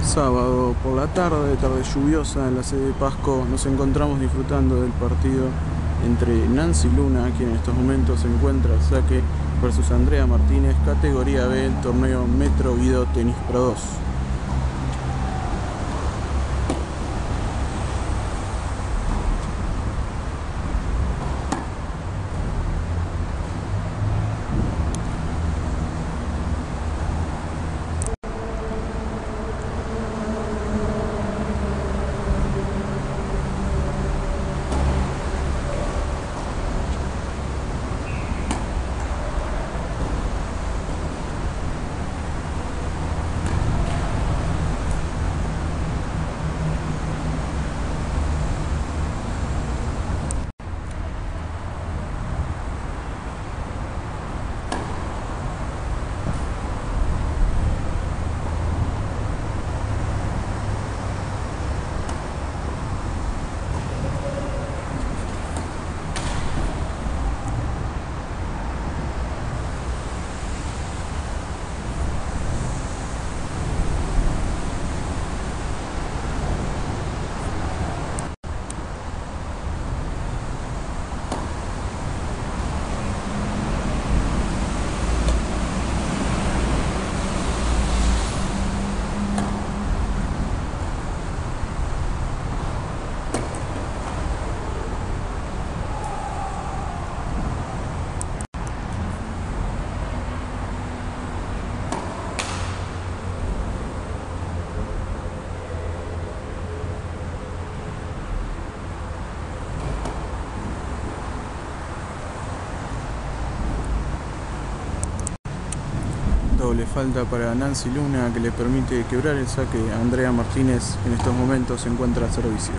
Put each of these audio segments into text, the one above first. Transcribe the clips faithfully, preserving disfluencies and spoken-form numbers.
Sábado por la tarde, tarde lluviosa en la sede de Pasco, nos encontramos disfrutando del partido entre Nancy Luna, quien en estos momentos se encuentra al saque, versus Andrea Martínez, categoría B del torneo Metro Guido Tenis Pro dos. Doble falta para Nancy Luna, que le permite quebrar el saque a Andrea Martínez, que en estos momentos se encuentra a servicio.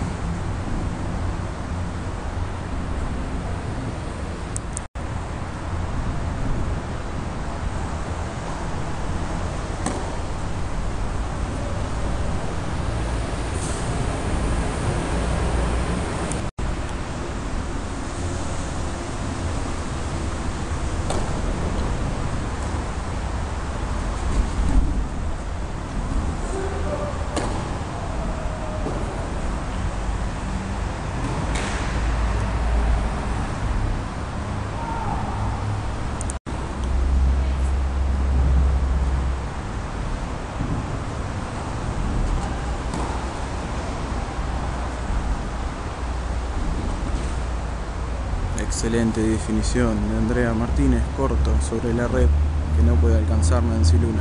Excelente definición de Andrea Martínez, corto sobre la red que no puede alcanzar Nancy Luna.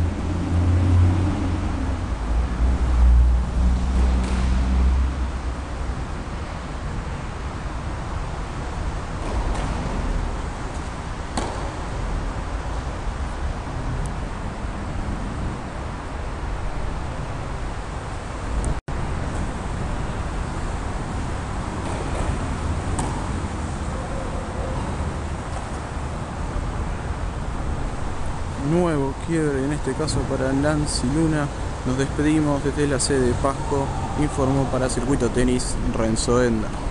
Nuevo quiebre, en este caso para Nancy Luna. Nos despedimos desde la sede de Pasco. Informó para Circuito Tenis Renzo Enda.